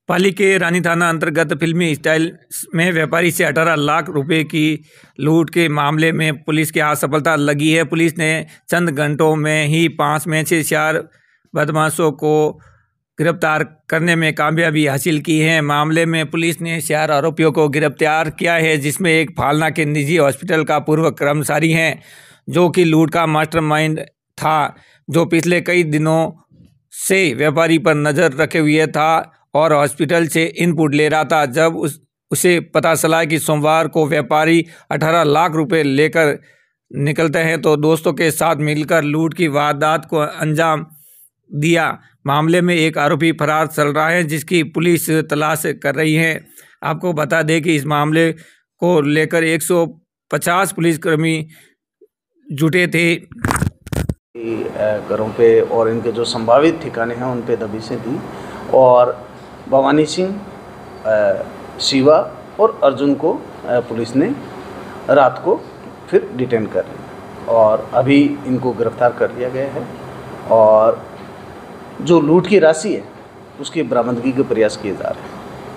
पाली के रानी थाना अंतर्गत फिल्मी स्टाइल में व्यापारी से 18 लाख रुपए की लूट के मामले में पुलिस के हाथ सफलता लगी है। पुलिस ने चंद घंटों में ही 5 में से 4 बदमाशों को गिरफ्तार करने में कामयाबी हासिल की है। मामले में पुलिस ने 4 आरोपियों को गिरफ्तार किया है, जिसमें एक फालना के निजी हॉस्पिटल का पूर्व कर्मचारी है, जो कि लूट का मास्टरमाइंड था, जो पिछले कई दिनों से व्यापारी पर नज़र रखे हुए था और हॉस्पिटल से इनपुट ले रहा था। जब उसे पता चला कि सोमवार को व्यापारी 18 लाख रुपए लेकर निकलते हैं, तो दोस्तों के साथ मिलकर लूट की वारदात को अंजाम दिया। मामले में एक आरोपी फरार चल रहा है, जिसकी पुलिस तलाश कर रही है। आपको बता दें कि इस मामले को लेकर 150 पुलिसकर्मी जुटे थे। घरों पे और इनके जो संभावित ठिकाने हैं उन पे दबिशें दी और भवानी सिंह, शिवा और अर्जुन को पुलिस ने रात को फिर डिटेन कर लिया और अभी इनको गिरफ्तार कर लिया गया है और जो लूट की राशि है उसकी बरामदगी के प्रयास किए जा रहे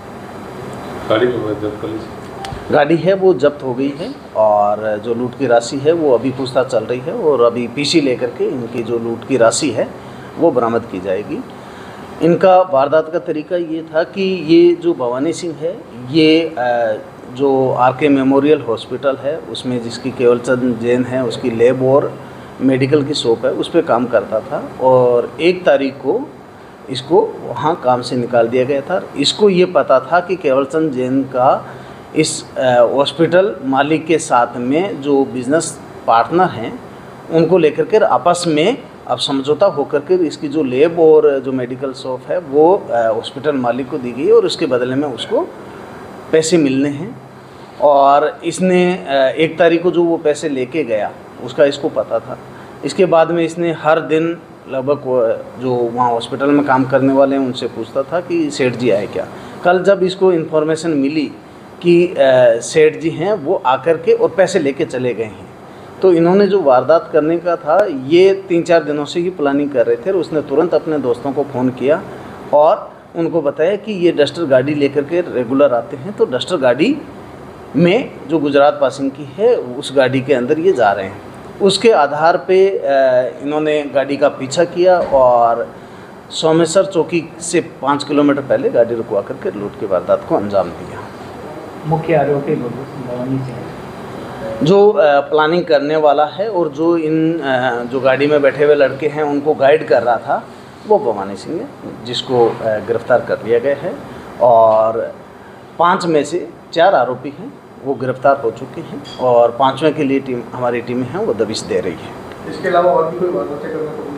हैं। गाड़ी है वो जब्त हो गई है और जो लूट की राशि है वो अभी पूछताछ चल रही है और अभी पीसी लेकर के इनकी जो लूट की राशि है वो बरामद की जाएगी। इनका वारदात का तरीका ये था कि ये जो भवानी सिंह है, ये जो आरके मेमोरियल हॉस्पिटल है उसमें जिसकी केवलचंद जैन है, उसकी लैब और मेडिकल की शॉप है, उस पर काम करता था और 1 तारीख को इसको वहाँ काम से निकाल दिया गया था। इसको ये पता था कि केवलचंद जैन का इस हॉस्पिटल मालिक के साथ में जो बिज़नेस पार्टनर हैं उनको लेकर के आपस में अब समझौता होकर के इसकी जो लैब और जो मेडिकल शॉप है वो हॉस्पिटल मालिक को दी गई और उसके बदले में उसको पैसे मिलने हैं और इसने 1 तारीख को जो वो पैसे लेके गया उसका इसको पता था। इसके बाद में इसने हर दिन लगभग जो वहाँ हॉस्पिटल में काम करने वाले हैं उनसे पूछता था कि सेठ जी आए क्या। कल जब इसको इन्फॉर्मेशन मिली कि सेठ जी हैं वो आकर के और पैसे लेके चले गए हैं, तो इन्होंने जो वारदात करने का था ये 3-4 दिनों से ही प्लानिंग कर रहे थे और उसने तुरंत अपने दोस्तों को फ़ोन किया और उनको बताया कि ये डस्टर गाड़ी लेकर के रेगुलर आते हैं, तो डस्टर गाड़ी में जो गुजरात पासिंग की है उस गाड़ी के अंदर ये जा रहे हैं। उसके आधार पे इन्होंने गाड़ी का पीछा किया और सोमेश्वर चौकी से 5 किलोमीटर पहले गाड़ी रुकवा करके लूट की वारदात को अंजाम दिया। मुख्य आरोपी भवानी सिंह जो प्लानिंग करने वाला है और जो इन जो गाड़ी में बैठे हुए लड़के हैं उनको गाइड कर रहा था वो भवानी सिंह है, जिसको गिरफ्तार कर लिया गया है और 5 में से 4 आरोपी हैं वो गिरफ्तार हो चुके हैं और 5वें के लिए हमारी टीमें हैं वो दबिश दे रही है। इसके अलावा और भी कोई वारदातें करना कबूल?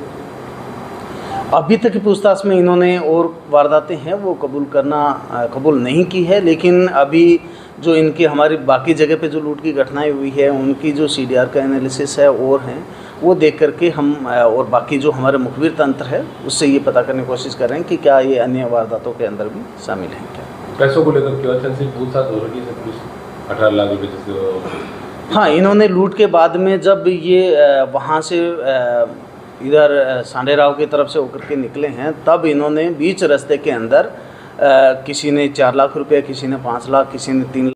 अभी तक की पूछताछ में इन्होंने और वारदातें हैं वो कबूल नहीं की है, लेकिन अभी जो इनकी हमारी बाकी जगह पे जो लूट की घटनाएं हुई है उनकी जो CDR का एनालिसिस है और हैं वो देख करके हम और बाकी जो हमारे मुखबिर तंत्र है उससे ये पता करने की कोशिश कर रहे हैं कि क्या ये अन्य वारदातों के अंदर भी शामिल हैं क्या। पैसों को लेकर केवलचंद से पूछताछ हो रही है सब कुछ 18 लाख रुपये जैसे। हाँ, इन्होंने लूट के बाद में जब ये वहाँ से इधर सांडेराव की तरफ से होकर के निकले हैं तब इन्होंने बीच रास्ते के अंदर किसी ने 4 लाख रुपये, किसी ने 5 लाख, किसी ने 3 लाख